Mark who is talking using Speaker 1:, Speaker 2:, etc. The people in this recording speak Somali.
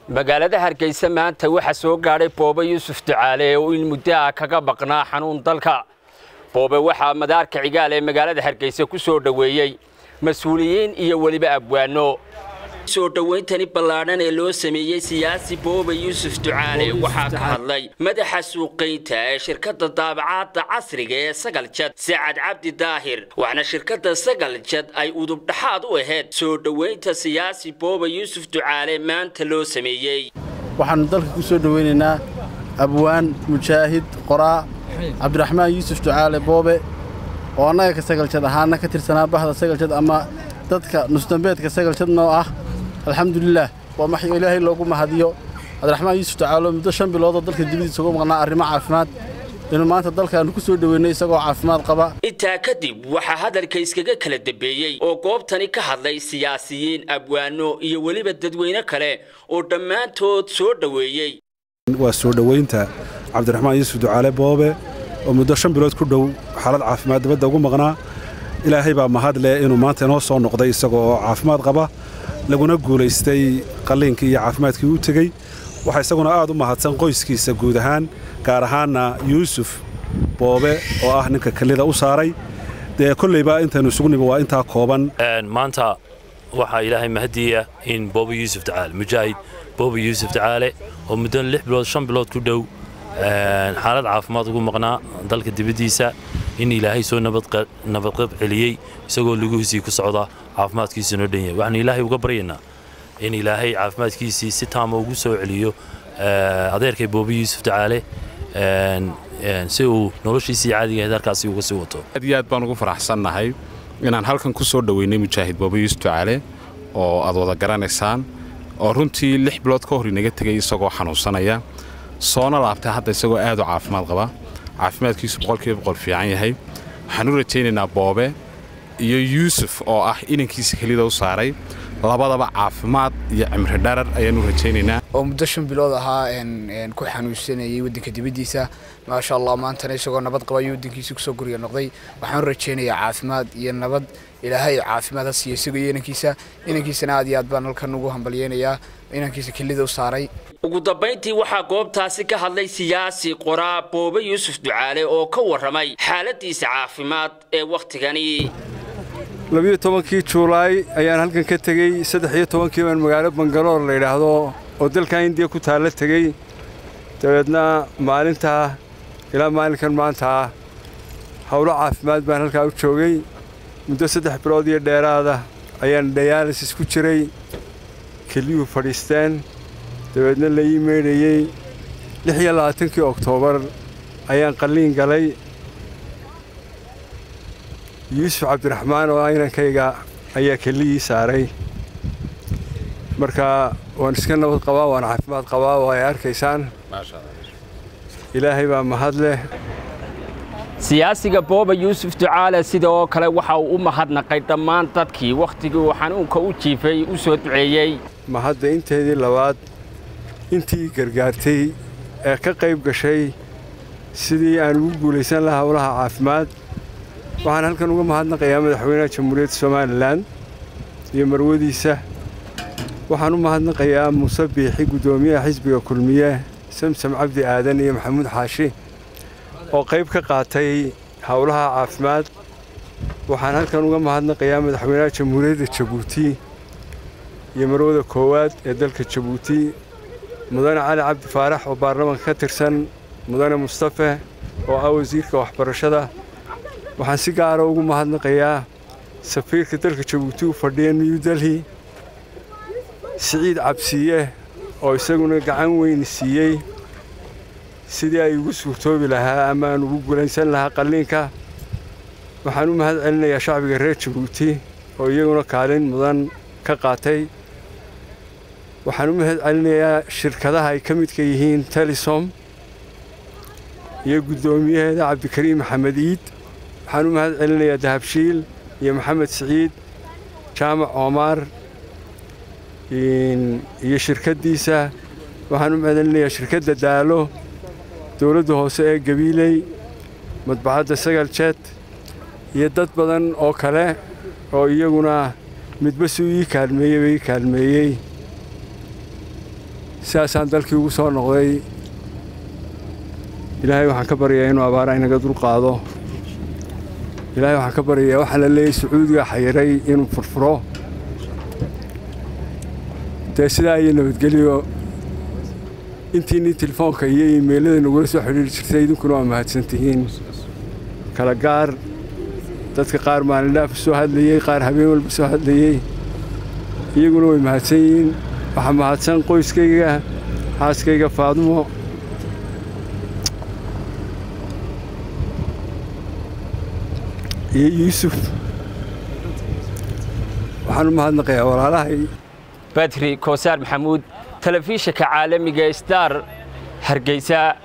Speaker 1: magaalada Hargeysa maanta waxa soo gaaray Boobe Yuusuf Ducaale oo in muddo ah kaga baqnaa xanuun dalka. Boobe waxa madaarka cigaal ee magaalada Hargeysa ku soo dhaweeyay mas'uuliyiin iyo waliba abwaano. soo dhaweyntani ballaaran ee loo sameeyay siyaasi Boobe Yuusuf Ducaale waxa ka hadlay madaxa suuqeynta ee shirkadda daabacaadda casriga ee Sagaljad Saacad Cabdi Daahir waxna shirkadda Sagaljad ay udub dhaxaad u ahayd soo dhaweynta siyaasi Boobe Yuusuf Ducaale maanta loo sameeyay.
Speaker 2: waxaan dalka ku soo dhaweynaynaa abwaan mujaahid qoraa Cabdiraxmaan Yuusuf Ducaale Boobe oo anaga ka Sagaljad ahaana ka tirsanaa bahda Sagaljad ama dadka nusdambeedka Sagaljad noo ah. alxamdulillah waa maxay ilaahay loogu mahadiyo Cabdiraxmaan Yuusuf Ducaale muddo 5 bilood dalka dibadiisa uga maqnaa arrimo caafimaad inuu maanta dalkan ku soo dhaweynay isagoo caafimaad qaba.
Speaker 1: intaa kadib waxa hadalka iskaga kala dambeeyay oo goobtani ka hadlay siyaasiyiin abwaano iyo waliba dadweyne kale oo dhammaantood soo dhaweeyay.
Speaker 3: waa soo dhaweynta Cabdiraxmaan Yuusuf Ducaale Boobe oo muddo 5 bilood ku dhow xaalad caafimaad dibadda uga maqnaa. ilaahay baa mahad leh inuu maanta inoo soo noqday isagoo caafimaad qaba laguna guuleystay qalliinkii iyo caafimaadkii uu tagay. waxa isaguna aad u mahadsan qoyskiisa guud ahaan gaar ahaanna Yuusuf Boobe oo ah ninka kalida u saaray kullayba intaanu isugu nimo waa intaa kooban.
Speaker 4: maanta waxa ilaahay mahadiya in Boobe Yuusuf Ducaale mujaahid Boobe Yuusuf Ducaale oo muddo 6 bilood 5 bilood ku dhow xaalad caafimaad ugu maqnaa dalka dibadiisa in ilaahay soo nabad celiyay isagoo lugihiisa ku socda caafimaadkiisa noo dhanyahay. waxaan ilaahay uga baryaynaa in ilaahay caafimaadkiisa si taam ah ugu soo celiyo adeerkay Boobe Yuusuf Ducaale si uu noloshiisa caadiga ah halkaas uga sii wato.
Speaker 5: aad iyo aad baan ugu faraxsanahay inaan halkan ku soo dhaweynay mujaahid Boobe Yuusuf Ducaale oo aad wada garanaysaan oo runtii 6 bilood ka hor inaga tagay isagoo xanuunsanaya soona laabtay hadda isagoo aad u caafimaad qaba caafimaadkiisu boqolkiiba fiican yahay. waxaan u rajaynaynaa Boobe iyo Yuusuf oo ah inankiisa kelida u saaray labadaba caafimaad iyo cimri dherer ayaan u rajaynaynaa
Speaker 6: oo muddo 5 bilood ahaa ku xanuunsanayay waddanka dibadiisa ma sha Allah maanta isagoo nabad qaba waddankiisa ku soo guriga noqday. waxaan u rajaynayaa caafimaad iyo nabad ilaahay caafimaad siiyo isagoo inankiisana aad iyo aad baan halkan ugu hambalyeeynaa inankiisa kelida u saaray.
Speaker 1: ugu dambeyntii waxa goobtaasi ka hadlay siyaasi qoraa Boobe Yuusuf Ducaale oo ka waramay xaaladiisa caafimaad ee waqtigani.
Speaker 7: 12 Juulaay ayaan halkan ka tagay 13 baan magaalo Bangalore la yiraahdo oo dalka India ku taala tagay. dabeedna maalinta ilaa maalinkan maanta hawlo caafimaad baan halka u joogay muddo 3 bilood iyo dheeraada ayaan dialysis ku jiray keliyuhu fadhiisteen. dabeedna la yimaadayay 26 Oktoobar ayaan qalliin galay. Yuusuf Cabdiraxmaan oo inankayga ayaa keliyii saaray. marka waan iska nabad qabaa waan caafimaad qabaa oo ay arkaysaan maasha Allah ilaahay baa mahad leh.
Speaker 1: siyaasiga Boobe Yuusuf Ducaale sidoo kale waxa uu u mahadnaqay dhammaan dadkii waqtigii uu xanuunka u jiifay u soo duceeyay.
Speaker 7: mahadda inteedii labaad intii gargaartay ee ka qayb gashay sidii aan ugu guuleysan lahaa hawlaha caafimaad. waxaan halkan uga mahadnaqayaa madaxweynaha Jamhuuriyadda Soomaaliland iyo marwadiisa. waxaan u mahadnaqayaa Muuse Biixi gudoomiyaha xisbiga kulmiye Samsam Cabdi Aadan iyo Maxamuud Xaashi oo qayb ka qaatay hawlaha caafimaad. waxaan halkan uga mahadnaqayaa madaxweynaha Jamhuuriyadda Jabuuti iyo marwada koowaad ee dalka Jabuuti mudane Cali Cabdi Faarax oo baarlamaanka ka tirsan mudane Mustafa oo ah wasiirka waxbarashada. waxaan si gaar ah ugu mahadnaqayaa safiirka dalka Jabuuti u fadhiya New Delhi Saciid Cabsiye oo isaguna gacan weyn siiyay sidii ay ugu suurtoobi lahaa ama aan ugu guulaysan lahaa qalliinka. waxaan u mahad celinayaa shacbiga reer Jabuuti oo iyaguna kaalin mudan ka qaatay. waxaan u mahad celinayaa shirkadaha ay ka midka yihiin Telesom iyo gudoomiyaheeda Cabdikariim Maxamed Iid. waxaan u mahad celinayaa Dahabshiil iyo Maxamed Saciid Jaamac Omar iyo shirkadiisa. waxaan u mahad celinayaa shirkadda Daalo dawladda hoose ee Gabiley madbacadda Sagaljad iyo dad badan oo kale oo iyaguna midba suu ii kaalmeeyay sidaasaan dalkii ugu soo noqday ilaahay waxaan ka baryayaa inuu abaaraha inaga dulqaado ilaahay waxaan ka baryayaa waxaa la leeyahay sacuudiga xayiray inuu furfuro dee sidaa iyo nabadgelyo intiinii telefoonka iyo iimaylada nagula soo xidhiiri jirtay idinkuna waa mahadsantihiin kala gaar dadka qaar maalin dhaaf soo hadlayey qaar habeen walba soo hadlayey iyaguna way mahadsan yihiin waxaa mahadsan qoyskayga xaaskayga Faadumo iyo Yuusuf waxaan u mahadnaqayaa walaalahay
Speaker 1: Badri Koosaar Maxamuud telefishinka caalamiga Star Hargeysa